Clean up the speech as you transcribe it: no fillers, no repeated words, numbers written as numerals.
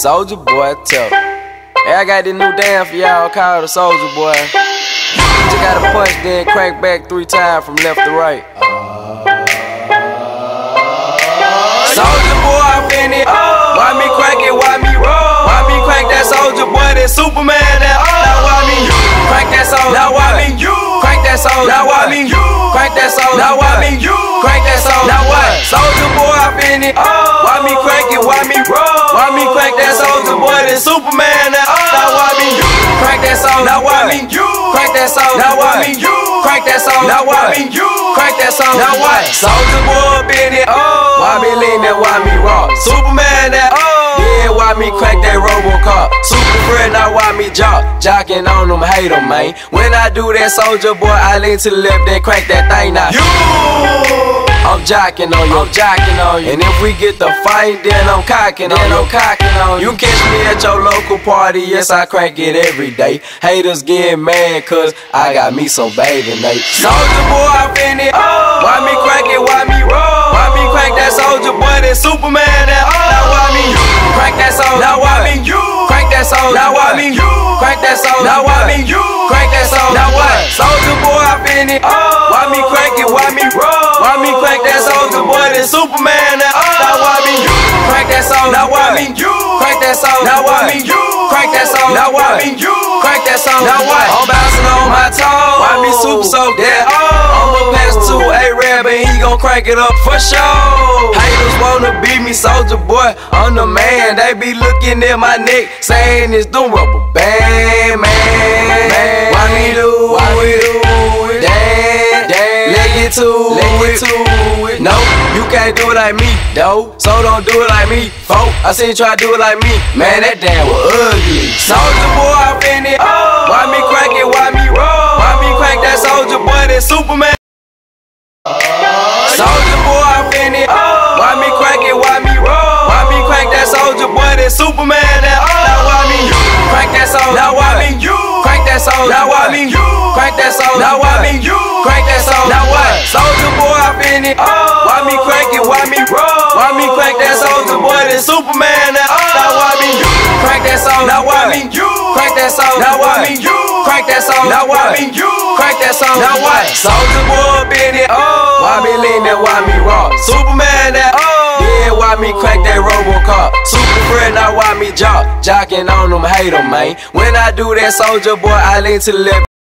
Soulja Boy tough. Hey, I got this new dance for y'all called the Soulja Boy. You just gotta punch, then crank back 3 times from left to right. Soulja Boy, I'm in it. Why me crank it? Why me roll? Why me crank that Soulja Boy? That Superman? That now why me you crank that Soulja? Now why me you crank that Soulja? Now why me you crank that Soulja? Now why me you crank that Soulja? Now what? Soulja Boy, I'm in it. Why me crank it? Why me roll? Why me crank that Soulja Boy? That Superman? That now why me you crank that Soulja? Now why me you crank that Soulja? Now why me you crank that Soulja? Now why me you crank that Soulja? Now what? Soulja Boy, in it. Why me lean that? Why me rock? Superman? That yeah, why me crank that Robocop? Super friend, now why me jocking on them, hate them, man. When I do that Soulja Boy, I lean to the left, then crank that thing now. I'm jocking on you, I'm jocking on you. And if we get the fight, then I'm cocking on you, I'm cocking on you. You catch me at your local party, yes, I crank it every day. Haters get mad, cause I got me some bathing Nate. Soulja Boy, I'm in it. Why me crank it, why me roll? Why me crank that Soulja Boy, that Superman? That now why me crank that Soulja? Now why me crank that Soulja? Now why me crank that Soulja? Now why me crank that Soulja? Now what? Soulja Boy, I'm in it. Why me crank it, why me roll? Why me crank that Soulja Boy, that Superman? That now why me crank that Soulja? Now why me crank that Soulja? Now why me crank that Soulja? Now why me crank that Soulja? Now what? I'm bouncing on my toes. Why me super soaked that? I'ma pass to A-Rab and he gon' crank it up for sure. Haters wanna beat me, Soulja Boy, I'm the man. They be looking at my neck, saying it's the rubber band, man. Why me do it? Let it to it. No, you can't do it like me, though. So don't do it like me, folk. I seen you try to do it like me. Man, that damn was ugly. Soulja Boy, I'm in it. Why me crank it? Why me roll? Why me crank that Soulja Boy, that Superman? Soulja Boy, I'm in it. Why me crank it? Why me roll? Why me crank that Soulja Boy, that Superman? That now why me crank that Soulja? Now why me crank that Soulja? Now why me crank that Soulja? Now why me crank that Soulja? Now what? Soulja Boy, I'm in it. Why me crank it? Why me roll? Why me crank that Soulja Boy, that Superman? That now why me crank that Soulja? Now why me crank that Soulja? Now why me crank that Soulja? Now why me crank that Soulja? Now what? Soulja Boy, in it. Why me lean that? Why me rock? Superman? That yeah, why me crank that Robocop? Super friend, now why me jocking on them, hate them, man. When I do that Soulja Boy, I lean to the left.